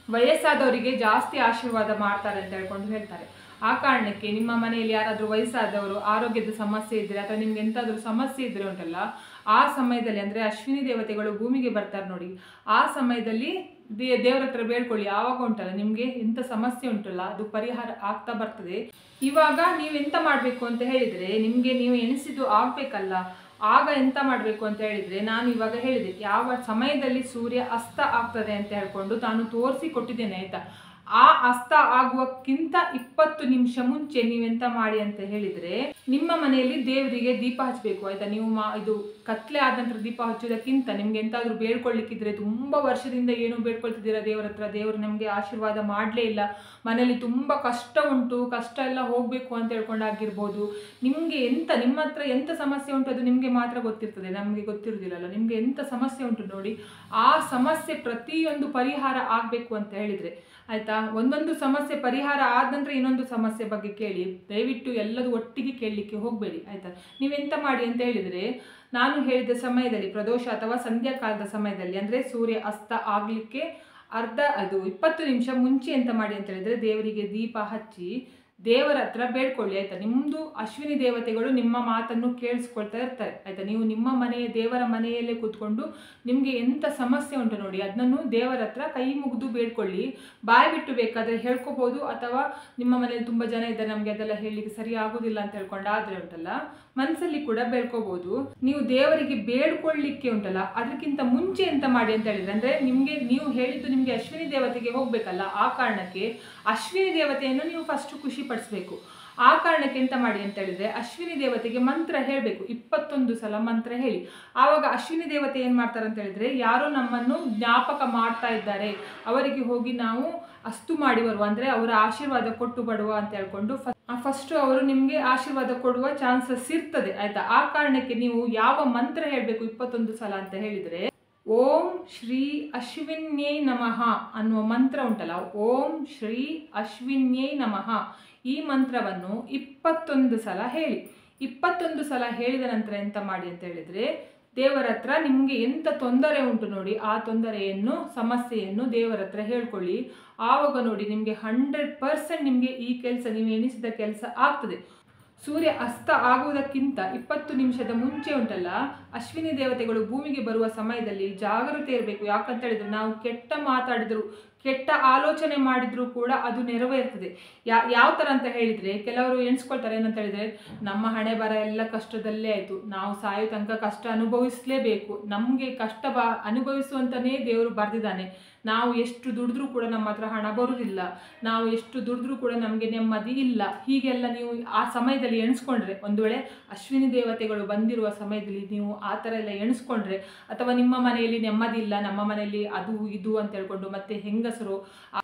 ವಯಸ್ಸಾದವರಿಗೆ ಜಾಸ್ತಿ ಆಶೀರ್ವಾದ ಮಾಡ್ತಾರೆ ಅಂತ ಹೇಳ್ಕೊಂಡು ಹೇಳ್ತಾರೆ. ಆ ಕಾರಣಕ್ಕೆ ನಿಮ್ಮ ಮನೆಯಲ್ಲಿ ಯಾರಾದರೂ ವಯಸ್ಸಾದವರು ಆರೋಗ್ಯದ ಸಮಸ್ಯೆ ಇದ್ದರೆ ಅಥವಾ ನಿಮ್ಗೆ ಎಂತಾದರೂ ಸಮಸ್ಯೆ ಇದ್ದರೆ ಉಂಟಲ್ಲ, ಆ ಸಮಯದಲ್ಲಿ ಅಂದರೆ ಅಶ್ವಿನಿ ದೇವತೆಗಳು ಭೂಮಿಗೆ ಬರ್ತಾರೆ ನೋಡಿ, ಆ ಸಮಯದಲ್ಲಿ ದೇ ದೇವ್ರ ಹತ್ರ ಬೇಡ್ಕೊಳ್ಳಿ. ಆವಾಗ ಉಂಟಲ್ಲ ನಿಮಗೆ ಎಂಥ ಸಮಸ್ಯೆ ಉಂಟಲ್ಲ ಅದು ಪರಿಹಾರ ಆಗ್ತಾ ಬರ್ತದೆ. ಇವಾಗ ನೀವು ಎಂತ ಮಾಡಬೇಕು ಅಂತ ಹೇಳಿದರೆ, ನಿಮಗೆ ನೀವು ಎಣಿಸಿದ್ದು ಆಗಬೇಕಲ್ಲ, ಆಗ ಎಂತ ಮಾಡಬೇಕು ಅಂತ ಹೇಳಿದರೆ, ನಾನು ಇವಾಗ ಹೇಳಿದೆ ಯಾವ ಸಮಯದಲ್ಲಿ ಸೂರ್ಯ ಅಸ್ತ ಆಗ್ತದೆ ಅಂತ ಹೇಳ್ಕೊಂಡು ನಾನು ತೋರಿಸಿ ಕೊಟ್ಟಿದ್ದೇನೆ ಆಯಿತಾ. ಆ ಅಸ್ತ ಆಗುವಕ್ಕಿಂತ ಇಪ್ಪತ್ತು ನಿಮಿಷ ಮುಂಚೆ ನೀವೆಂತ ಮಾಡಿ ಅಂತ ಹೇಳಿದರೆ, ನಿಮ್ಮ ಮನೆಯಲ್ಲಿ ದೇವರಿಗೆ ದೀಪ ಹಚ್ಚಬೇಕು ಆಯಿತಾ. ನೀವು ಮಾ ಇದು ಕತ್ಲೆ ಆದ ನಂತರ ದೀಪ ಹಚ್ಚೋದಕ್ಕಿಂತ ನಿಮ್ಗೆ ಎಂತಾದರೂ ಬೇಡ್ಕೊಳ್ಳಿಕ್ಕಿದ್ರೆ, ತುಂಬ ವರ್ಷದಿಂದ ಏನು ಬೇಡ್ಕೊಳ್ತಿದ್ದೀರಾ ದೇವರ ಹತ್ರ, ದೇವರು ನಮಗೆ ಆಶೀರ್ವಾದ ಮಾಡಲೇ ಇಲ್ಲ, ಮನೇಲಿ ತುಂಬ ಕಷ್ಟ ಉಂಟು, ಕಷ್ಟ ಎಲ್ಲ ಹೋಗಬೇಕು ಅಂತ ಹೇಳ್ಕೊಂಡಾಗಿರ್ಬೋದು, ನಿಮಗೆ ಎಂತ ನಿಮ್ಮ ಹತ್ರ ಎಂಥ ಸಮಸ್ಯೆ ಉಂಟು ಅದು ನಿಮಗೆ ಮಾತ್ರ ಗೊತ್ತಿರ್ತದೆ, ನಮಗೆ ಗೊತ್ತಿರೋದಿಲ್ಲಲ್ಲ. ನಿಮಗೆ ಎಂಥ ಸಮಸ್ಯೆ ಉಂಟು ನೋಡಿ, ಆ ಸಮಸ್ಯೆ ಪ್ರತಿಯೊಂದು ಪರಿಹಾರ ಆಗಬೇಕು ಅಂತ ಹೇಳಿದರೆ ಆಯಿತಾ. ಒಂದೊಂದು ಸಮಸ್ಯೆ ಪರಿಹಾರ ಆದ ನಂತರ ಇನ್ನೊಂದು ಸಮಸ್ಯೆ ಬಗ್ಗೆ ಕೇಳಿ, ದಯವಿಟ್ಟು ಎಲ್ಲದೂ ಒಟ್ಟಿಗೆ ಕೇಳಲಿಕ್ಕೆ ಹೋಗಬೇಡಿ ಆಯಿತಾ. ನೀವೆಂತ ಮಾಡಿ ಅಂತ ಹೇಳಿದರೆ, ನಾನು ಹೇಳಿದ ಸಮಯದಲ್ಲಿ ಪ್ರದೋಷ ಅಥವಾ ಸಂಧ್ಯಾಕಾಲದ ಸಮಯದಲ್ಲಿ ಅಂದರೆ ಸೂರ್ಯ ಅಸ್ತ ಆಗಲಿಕ್ಕೆ ಅರ್ಧ ಅದು ಇಪ್ಪತ್ತು ನಿಮಿಷ ಮುಂಚೆ ಎಂತ ಮಾಡಿ ಅಂತ ಹೇಳಿದರೆ, ದೇವರಿಗೆ ದೀಪ ಹಚ್ಚಿ ದೇವರ ಹತ್ರ ಬೇಡ್ಕೊಳ್ಳಿ ಆಯಿತಾ. ನಿಮ್ಮದು ಅಶ್ವಿನಿ ದೇವತೆಗಳು ನಿಮ್ಮ ಮಾತನ್ನು ಕೇಳಿಸ್ಕೊಳ್ತಾ ಇರ್ತಾರೆ ಆಯಿತಾ. ನೀವು ನಿಮ್ಮ ಮನೆಯ ದೇವರ ಮನೆಯಲ್ಲೇ ಕೂತ್ಕೊಂಡು ನಿಮಗೆ ಎಂಥ ಸಮಸ್ಯೆ ಉಂಟು ನೋಡಿ ಅದನ್ನು ದೇವರ ಹತ್ರ ಕೈ ಮುಗಿದು ಬೇಡ್ಕೊಳ್ಳಿ. ಬಾಯಿ ಬಿಟ್ಟು ಬೇಕಾದರೆ ಹೇಳ್ಕೊಬೋದು, ಅಥವಾ ನಿಮ್ಮ ಮನೆಯಲ್ಲಿ ತುಂಬ ಜನ ಇದ್ದಾರೆ ನಮಗೆ ಅದೆಲ್ಲ ಹೇಳಲಿಕ್ಕೆ ಸರಿ ಆಗೋದಿಲ್ಲ ಅಂತ ಹೇಳ್ಕೊಂಡು ಆದರೆ ಉಂಟಲ್ಲ ಮನಸ್ಸಲ್ಲಿ ಕೂಡ ಬೇಡ್ಕೋಬೋದು. ನೀವು ದೇವರಿಗೆ ಬೇಡ್ಕೊಳ್ಳಿಕ್ಕೆ ಉಂಟಲ್ಲ ಅದಕ್ಕಿಂತ ಮುಂಚೆ ಎಂತ ಮಾಡಿ ಅಂತ ಹೇಳಿದರೆ, ಅಂದರೆ ನಿಮಗೆ ನೀವು ಹೇಳಿದ್ದು ನಿಮಗೆ ಅಶ್ವಿನಿ ದೇವತೆಗೆ ಹೋಗಬೇಕಲ್ಲ, ಆ ಕಾರಣಕ್ಕೆ ಅಶ್ವಿನಿ ದೇವತೆಯನ್ನು ನೀವು ಫಸ್ಟ್ ಖುಷಿ ಪಡಿಸ್ಬೇಕು. ಆ ಕಾರಣಕ್ಕೆ ಎಂತ ಮಾಡಿ ಅಂತ ಹೇಳಿದರೆ, ಅಶ್ವಿನಿ ದೇವತೆಗೆ ಮಂತ್ರ ಹೇಳಬೇಕು, ಇಪ್ಪತ್ತೊಂದು ಸಲ ಮಂತ್ರ ಹೇಳಿ. ಆವಾಗ ಅಶ್ವಿನಿ ದೇವತೆ ಏನು ಮಾಡ್ತಾರೆ ಅಂತ ಹೇಳಿದರೆ, ಯಾರೋ ನಮ್ಮನ್ನು ಜ್ಞಾಪಕ ಮಾಡ್ತಾ ಇದ್ದಾರೆ ಅವರಿಗೆ ಹೋಗಿ ನಾವು ಅಸ್ತು ಮಾಡಿ ಬರುವ, ಅಂದರೆ ಅವರ ಆಶೀರ್ವಾದ ಕೊಟ್ಟು ಬರುವ ಅಂತ ಹೇಳ್ಕೊಂಡು ಫಸ್ಟು ಅವರು ನಿಮಗೆ ಆಶೀರ್ವಾದ ಕೊಡುವ ಚಾನ್ಸಸ್ ಇರ್ತದೆ ಆಯಿತಾ. ಆ ಕಾರಣಕ್ಕೆ ನೀವು ಯಾವ ಮಂತ್ರ ಹೇಳಬೇಕು ಇಪ್ಪತ್ತೊಂದು ಸಲ ಅಂತ ಹೇಳಿದರೆ, ಓಂ ಶ್ರೀ ಅಶ್ವಿನ್ಯೈ ನಮಃ ಅನ್ನುವ ಮಂತ್ರ ಉಂಟಲ್ಲ, ಓಂ ಶ್ರೀ ಅಶ್ವಿನ್ಯೈ ನಮಃ ಈ ಮಂತ್ರವನ್ನು ಇಪ್ಪತ್ತೊಂದು ಸಲ ಹೇಳಿ. ಇಪ್ಪತ್ತೊಂದು ಸಲ ಹೇಳಿದ ನಂತರ ಎಂತ ಮಾಡಿ ಅಂತ ಹೇಳಿದರೆ, ದೇವರ ಹತ್ರ ನಿಮಗೆ ಎಂಥ ತೊಂದರೆ ಉಂಟು ನೋಡಿ ಆ ತೊಂದರೆಯನ್ನು ಸಮಸ್ಯೆಯನ್ನು ದೇವರ ಹತ್ರ ಹೇಳ್ಕೊಳ್ಳಿ. ಆವಾಗ ನೋಡಿ ನಿಮಗೆ ಹಂಡ್ರೆಡ್ ಪರ್ಸೆಂಟ್ ನಿಮಗೆ ಈ ಕೆಲಸ ನೀವು ಎಣಿಸಿದ ಕೆಲಸ ಆಗ್ತದೆ. ಸೂರ್ಯ ಅಸ್ತ ಆಗುವುದಕ್ಕಿಂತ ಇಪ್ಪತ್ತು ನಿಮಿಷದ ಮುಂಚೆ ಉಂಟಲ್ಲ ಅಶ್ವಿನಿ ದೇವತೆಗಳು ಭೂಮಿಗೆ ಬರುವ ಸಮಯದಲ್ಲಿ ಜಾಗೃತಿ ಇರಬೇಕು. ಯಾಕಂತ ಹೇಳಿದರೆ ನಾವು ಕೆಟ್ಟ ಮಾತಾಡಿದ್ರು ಕೆಟ್ಟ ಆಲೋಚನೆ ಮಾಡಿದರೂ ಕೂಡ ಅದು ನೆರವೇರ್ತದೆ. ಯಾ ಯಾವ ಥರ ಅಂತ ಹೇಳಿದರೆ, ಕೆಲವರು ಎಣಿಸ್ಕೊಳ್ತಾರೆ ಏನಂತ ಹೇಳಿದರೆ, ನಮ್ಮ ಹಣೆ ಬರ ಎಲ್ಲ ಕಷ್ಟದಲ್ಲೇ ಆಯಿತು, ನಾವು ಸಾಯೋ ತನಕ ಕಷ್ಟ ಅನುಭವಿಸಲೇಬೇಕು, ನಮಗೆ ಕಷ್ಟ ಬ ಅನುಭವಿಸುವಂತನೇ ದೇವರು ಬರೆದಿದ್ದಾನೆ, ನಾವು ಎಷ್ಟು ದುಡಿದ್ರೂ ಕೂಡ ನಮ್ಮ ಹತ್ರ ಹಣ ಬರುವುದಿಲ್ಲ, ನಾವು ಎಷ್ಟು ದುಡಿದ್ರೂ ಕೂಡ ನಮಗೆ ನೆಮ್ಮದಿ ಇಲ್ಲ, ಹೀಗೆಲ್ಲ ನೀವು ಆ ಸಮಯದಲ್ಲಿ ಎಣಿಸ್ಕೊಂಡ್ರೆ, ಒಂದು ವೇಳೆ ಅಶ್ವಿನಿ ದೇವತೆಗಳು ಬಂದಿರುವ ಸಮಯದಲ್ಲಿ ನೀವು ಆ ಥರ ಎಲ್ಲ ಎಣಿಸ್ಕೊಂಡ್ರೆ, ಅಥವಾ ನಿಮ್ಮ ಮನೆಯಲ್ಲಿ ನೆಮ್ಮದಿ ಇಲ್ಲ, ನಮ್ಮ ಮನೆಯಲ್ಲಿ ಅದು ಇದು ಅಂತ ಹೇಳ್ಕೊಂಡು ಮತ್ತೆ ಹೆಂಗಸರು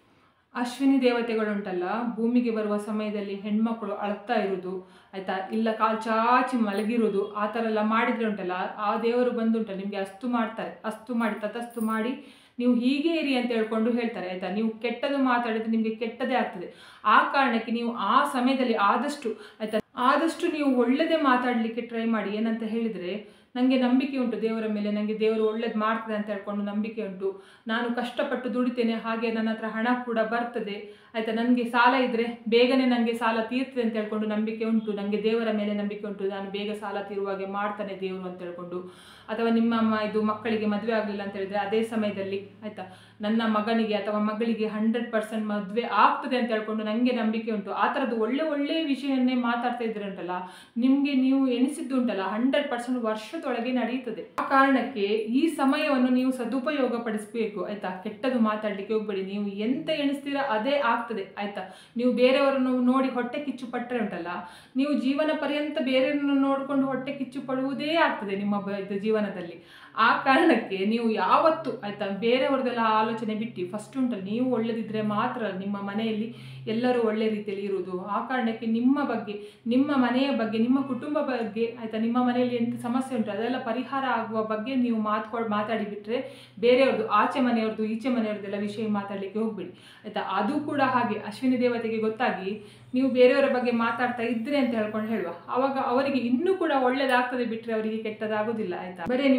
ಅಶ್ವಿನಿ ದೇವತೆಗಳುಂಟಲ್ಲ ಭೂಮಿಗೆ ಬರುವ ಸಮಯದಲ್ಲಿ ಹೆಣ್ಮಕ್ಳು ಅಳ್ತಾ ಇರೋದು ಆಯಿತಾ, ಇಲ್ಲ ಕಾಲು ಚಾಚಿ ಮಲಗಿರೋದು, ಆ ಥರ ಎಲ್ಲ ಮಾಡಿದರೆ ಉಂಟಲ್ಲ ಆ ದೇವರು ಬಂದುಂಟಲ್ಲ ನಿಮಗೆ ಅಸ್ತು ಮಾಡ್ತಾರೆ. ಅಸ್ತು ಮಾಡಿ ತತಸ್ತು ಮಾಡಿ ನೀವು ಹೀಗೆ ಇರಿ ಅಂತ ಹೇಳ್ಕೊಂಡು ಹೇಳ್ತಾರೆ ಆಯಿತಾ. ನೀವು ಕೆಟ್ಟದ್ದು ಮಾತಾಡಿದ್ರೆ ನಿಮಗೆ ಕೆಟ್ಟದೇ ಆಗ್ತದೆ. ಆ ಕಾರಣಕ್ಕೆ ನೀವು ಆ ಸಮಯದಲ್ಲಿ ಆದಷ್ಟು ಆಯಿತಾ ಆದಷ್ಟು ನೀವು ಒಳ್ಳೆಯದೇ ಮಾತಾಡಲಿಕ್ಕೆ ಟ್ರೈ ಮಾಡಿ. ಏನಂತ ಹೇಳಿದರೆ, ನನಗೆ ನಂಬಿಕೆ ಉಂಟು ದೇವರ ಮೇಲೆ, ನನಗೆ ದೇವರು ಒಳ್ಳೇದು ಮಾಡ್ತದೆ ಅಂತ ಹೇಳ್ಕೊಂಡು ನಂಬಿಕೆ ಉಂಟು, ನಾನು ಕಷ್ಟಪಟ್ಟು ದುಡಿತೇನೆ, ಹಾಗೆ ನನ್ನ ಹತ್ರ ಹಣ ಕೂಡ ಬರ್ತದೆ ಆಯಿತಾ, ನನಗೆ ಸಾಲ ಇದ್ದರೆ ಬೇಗನೆ ನನಗೆ ಸಾಲ ತೀರ್ತದೆ ಅಂತ ಹೇಳ್ಕೊಂಡು ನಂಬಿಕೆ ಉಂಟು, ನನಗೆ ದೇವರ ಮೇಲೆ ನಂಬಿಕೆ ಉಂಟು, ನಾನು ಬೇಗ ಸಾಲ ತೀರುವಾಗೆ ಮಾಡ್ತಾನೆ ದೇವರು ಅಂತ ಹೇಳ್ಕೊಂಡು. ಅಥವಾ ನಿಮ್ಮ ಇದು ಮಕ್ಕಳಿಗೆ ಮದುವೆ ಆಗಲಿಲ್ಲ ಅಂತ ಹೇಳಿದರೆ ಅದೇ ಸಮಯದಲ್ಲಿ ಆಯಿತಾ ನನ್ನ ಮಗನಿಗೆ ಅಥವಾ ಮಗಳಿಗೆ ಹಂಡ್ರೆಡ್ ಪರ್ಸೆಂಟ್ ಮದುವೆ ಆಗ್ತದೆ ಅಂತ ಹೇಳ್ಕೊಂಡು ನನಗೆ ನಂಬಿಕೆ ಉಂಟು. ಆ ಥರದ್ದು ಒಳ್ಳೆ ಒಳ್ಳೆಯ ವಿಷಯವನ್ನೇ ಮಾತಾಡ್ತಾ ಇದ್ರೆ ಉಂಟಲ್ಲ ನಿಮಗೆ ನೀವು ಎಣಿಸಿದ್ದು ಉಂಟಲ್ಲ ಹಂಡ್ರೆಡ್ ಪರ್ಸೆಂಟ್ ವರ್ಷದೊಳಗೆ ನಡೆಯುತ್ತದೆ. ಆ ಕಾರಣಕ್ಕೆ ಈ ಸಮಯವನ್ನು ನೀವು ಸದುಪಯೋಗ ಪಡಿಸಬೇಕು ಆಯಿತಾ. ಕೆಟ್ಟದ್ದು ಮಾತಾಡಲಿಕ್ಕೆ ಹೋಗಬೇಡಿ. ನೀವು ಎಂತ ಎಣಿಸ್ತೀರಾ ಅದೇ ಆಗ್ತದೆ ಆಯಿತಾ. ನೀವು ಬೇರೆಯವರನ್ನು ನೋಡಿ ಹೊಟ್ಟೆ ಕಿಚ್ಚು ಪಟ್ಟರೆ ಉಂಟಲ್ಲ ನೀವು ಜೀವನ ಪರ್ಯಂತ ಬೇರೆಯವರನ್ನು ನೋಡಿಕೊಂಡು ಹೊಟ್ಟೆ ಕಿಚ್ಚು ಪಡುವುದೇ ಆಗ್ತದೆ ನಿಮ್ಮ ಇದು ಜೀವನದಲ್ಲಿ. ಆ ಕಾರಣಕ್ಕೆ ನೀವು ಯಾವತ್ತು ಆಯಿತಾ ಬೇರೆಯವ್ರದ್ದೆಲ್ಲ ಆಲೋಚನೆ ಬಿಟ್ಟು ಫಸ್ಟ್ ಉಂಟಲ್ಲ ನೀವು ಒಳ್ಳೆದಿದ್ದರೆ ಮಾತ್ರ ನಿಮ್ಮ ಮನೆಯಲ್ಲಿ ಎಲ್ಲರೂ ಒಳ್ಳೆ ರೀತಿಯಲ್ಲಿ ಇರುವುದು. ಆ ಕಾರಣಕ್ಕೆ ನಿಮ್ಮ ಬಗ್ಗೆ, ನಿಮ್ಮ ಮನೆಯ ಬಗ್ಗೆ, ನಿಮ್ಮ ಕುಟುಂಬ ಬಗ್ಗೆ ಆಯಿತಾ, ನಿಮ್ಮ ಮನೆಯಲ್ಲಿ ಎಂಥ ಸಮಸ್ಯೆ ಉಂಟು ಅದೆಲ್ಲ ಪರಿಹಾರ ಆಗುವ ಬಗ್ಗೆ ನೀವು ಮಾತ್ಕೊಂಡು ಮಾತಾಡಿಬಿಟ್ರೆ ಬೇರೆಯವ್ರದ್ದು ಆಚೆ ಮನೆಯವ್ರದ್ದು ಈಚೆ ಮನೆಯವ್ರದ್ದೆಲ್ಲ ವಿಷಯ ಮಾತಾಡಲಿಕ್ಕೆ ಹೋಗ್ಬಿಡಿ ಆಯಿತಾ. ಅದು ಕೂಡ ಹಾಗೆ ಅಶ್ವಿನಿ ದೇವತೆಗೆ ಗೊತ್ತಾಗಿ ನೀವು ಬೇರೆಯವರ ಬಗ್ಗೆ ಮಾತಾಡ್ತಾ ಇದ್ರೆ ಅಂತ ಹೇಳ್ಕೊಂಡು ಹೇಳುವ, ಆವಾಗ ಅವರಿಗೆ ಇನ್ನೂ ಕೂಡ ಒಳ್ಳೇದಾಗ್ತದೆ ಬಿಟ್ಟರೆ ಅವರಿಗೆ ಕೆಟ್ಟದಾಗೋದಿಲ್ಲ ಆಯಿತಾ. ಬರೀ ನಿಮ್ಮ ಬಗ್ಗೆ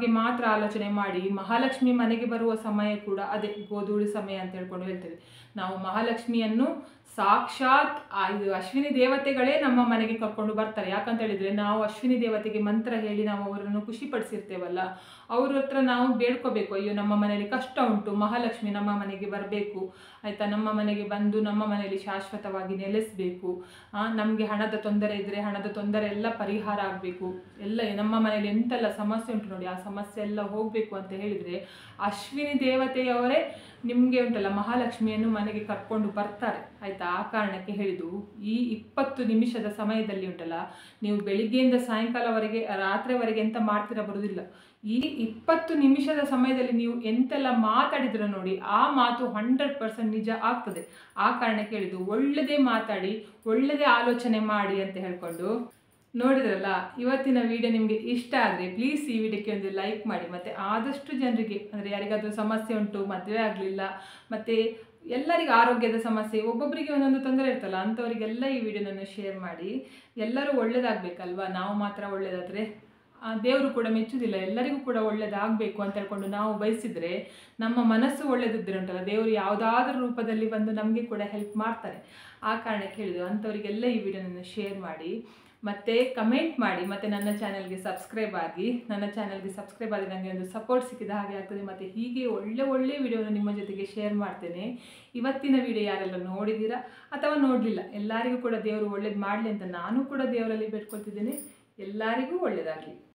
ಮಾತ್ರ ಆಲೋಚನೆ ಮಾಡಿ, ಮಹಾಲಕ್ಷ್ಮಿ ಮನೆಗೆ ಬರುವ ಸಮಯ ಕೂಡ ಅದೇ ಗೋಧೂಳಿ ಸಮಯ ಅಂತ ಹೇಳ್ಕೊಂಡು ಹೇಳ್ತೇವೆ ನಾವು. ಮಹಾಲಕ್ಷ್ಮಿಯನ್ನು ಸಾಕ್ಷಾತ್ ಇದು ಅಶ್ವಿನಿ ದೇವತೆಗಳೇ ನಮ್ಮ ಮನೆಗೆ ಕರ್ಕೊಂಡು ಬರ್ತಾರೆ. ಯಾಕಂತ ಹೇಳಿದರೆ ನಾವು ಅಶ್ವಿನಿ ದೇವತೆಗೆ ಮಂತ್ರ ಹೇಳಿ ನಾವು ಅವರನ್ನು ಖುಷಿಪಡಿಸಿರ್ತೇವಲ್ಲ, ಅವ್ರ ಹತ್ರ ನಾವು ಬೇಡ್ಕೋಬೇಕು, ಅಯ್ಯೋ ನಮ್ಮ ಮನೆಯಲ್ಲಿ ಕಷ್ಟ ಉಂಟು, ಮಹಾಲಕ್ಷ್ಮಿ ನಮ್ಮ ಮನೆಗೆ ಬರಬೇಕು ಆಯಿತಾ, ನಮ್ಮ ಮನೆಗೆ ಬಂದು ನಮ್ಮ ಮನೆಯಲ್ಲಿ ಶಾಶ್ವತವಾಗಿ ನೆಲೆಸಬೇಕು, ನಮಗೆ ಹಣದ ತೊಂದರೆ ಇದ್ದರೆ ಹಣದ ತೊಂದರೆ ಎಲ್ಲ ಪರಿಹಾರ ಆಗಬೇಕು, ಎಲ್ಲ ನಮ್ಮ ಮನೆಯಲ್ಲಿ ಎಂತೆಲ್ಲ ಸಮಸ್ಯೆ ಉಂಟು ನೋಡಿ ಆ ಸಮಸ್ಯೆ ಎಲ್ಲ ಹೋಗಬೇಕು ಅಂತ ಹೇಳಿದರೆ ಅಶ್ವಿನಿ ದೇವತೆಯವರೇ ನಿಮಗೆ ಉಂಟಲ್ಲ ಮಹಾಲಕ್ಷ್ಮಿಯನ್ನು ಮನೆಗೆ ಕರ್ಕೊಂಡು ಬರ್ತಾರೆ ಆಯಿತಾ. ಆ ಕಾರಣಕ್ಕೆ ಹೇಳಿದ್ದು ಈ ಇಪ್ಪತ್ತು ನಿಮಿಷದ ಸಮಯದಲ್ಲಿ ಉಂಟಲ್ಲ, ನೀವು ಬೆಳಿಗ್ಗೆಯಿಂದ ಸಾಯಂಕಾಲವರೆಗೆ ರಾತ್ರಿವರೆಗೆ ಎಂತ ಮಾಡ್ತೀರಾ ಬರೋದಿಲ್ಲ. ಈ ಇಪ್ಪತ್ತು ನಿಮಿಷದ ಸಮಯದಲ್ಲಿ ನೀವು ಎಂತೆಲ್ಲ ಮಾತಾಡಿದ್ರೆ ನೋಡಿ ಆ ಮಾತು ಹಂಡ್ರೆಡ್ ಪರ್ಸೆಂಟ್ ನಿಜ ಆಗ್ತದೆ. ಆ ಕಾರಣಕ್ಕೆ ಹೇಳಿದ್ದು ಒಳ್ಳೆಯದೇ ಮಾತಾಡಿ ಒಳ್ಳೆಯದೇ ಆಲೋಚನೆ ಮಾಡಿ ಅಂತ ಹೇಳ್ಕೊಂಡು ನೋಡಿದ್ರಲ್ಲ. ಇವತ್ತಿನ ವಿಡಿಯೋ ನಿಮಗೆ ಇಷ್ಟ ಆದರೆ ಪ್ಲೀಸ್ ಈ ವಿಡಿಯೋಕ್ಕೆ ಒಂದು ಲೈಕ್ ಮಾಡಿ, ಮತ್ತು ಆದಷ್ಟು ಜನರಿಗೆ ಅಂದರೆ ಯಾರಿಗಾದರೂ ಸಮಸ್ಯೆ ಉಂಟು, ಮದುವೆ ಆಗಲಿಲ್ಲ, ಮತ್ತು ಎಲ್ಲರಿಗೂ ಆರೋಗ್ಯದ ಸಮಸ್ಯೆ, ಒಬ್ಬೊಬ್ಬರಿಗೆ ಒಂದೊಂದು ತೊಂದರೆ ಇರ್ತಲ್ಲ, ಅಂಥವರಿಗೆಲ್ಲ ಈ ವಿಡಿಯೋನನ್ನು ಶೇರ್ ಮಾಡಿ. ಎಲ್ಲರೂ ಒಳ್ಳೇದಾಗಬೇಕಲ್ವ, ನಾವು ಮಾತ್ರ ಒಳ್ಳೇದಾದರೆ ದೇವರು ಕೂಡ ಮೆಚ್ಚುವುದಿಲ್ಲ. ಎಲ್ಲರಿಗೂ ಕೂಡ ಒಳ್ಳೇದಾಗಬೇಕು ಅಂತ ಹೇಳ್ಕೊಂಡು ನಾವು ಬಯಸಿದರೆ ನಮ್ಮ ಮನಸ್ಸು ಒಳ್ಳೇದಿದ್ದರೆ ಉಂಟಲ್ಲ, ದೇವರು ಯಾವುದಾದ್ರೂ ರೂಪದಲ್ಲಿ ಬಂದು ನಮಗೆ ಕೂಡ ಹೆಲ್ಪ್ ಮಾಡ್ತಾರೆ. ಆ ಕಾರಣಕ್ಕೆ ಹೇಳಿದ್ರು ಅಂಥವರಿಗೆಲ್ಲ ಈ ವಿಡಿಯೋನನ್ನು ಶೇರ್ ಮಾಡಿ, ಮತ್ತು ಕಮೆಂಟ್ ಮಾಡಿ, ಮತ್ತು ನನ್ನ ಚಾನಲ್ಗೆ ಸಬ್ಸ್ಕ್ರೈಬ್ ಆಗಿ. ನನ್ನ ಚಾನಲ್ಗೆ ಸಬ್ಸ್ಕ್ರೈಬ್ ಆಗಿ ನನಗೆ ಒಂದು ಸಪೋರ್ಟ್ ಸಿಕ್ಕಿದ ಹಾಗೆ ಆಗ್ತದೆ. ಮತ್ತು ಹೀಗೆ ಒಳ್ಳೆ ಒಳ್ಳೆ ವಿಡಿಯೋನ ನಿಮ್ಮ ಜೊತೆಗೆ ಶೇರ್ ಮಾಡ್ತೇನೆ. ಇವತ್ತಿನ ವಿಡಿಯೋ ಯಾರೆಲ್ಲ ನೋಡಿದ್ದೀರಾ ಅಥವಾ ನೋಡಲಿಲ್ಲ, ಎಲ್ಲರಿಗೂ ಕೂಡ ದೇವರು ಒಳ್ಳೇದು ಮಾಡಲಿ ಅಂತ ನಾನು ಕೂಡ ದೇವರಲ್ಲಿ ಬೇಡ್ಕೊಳ್ತಿದ್ದೇನೆ. ಎಲ್ಲರಿಗೂ ಒಳ್ಳೆಯದಾಗಲಿ.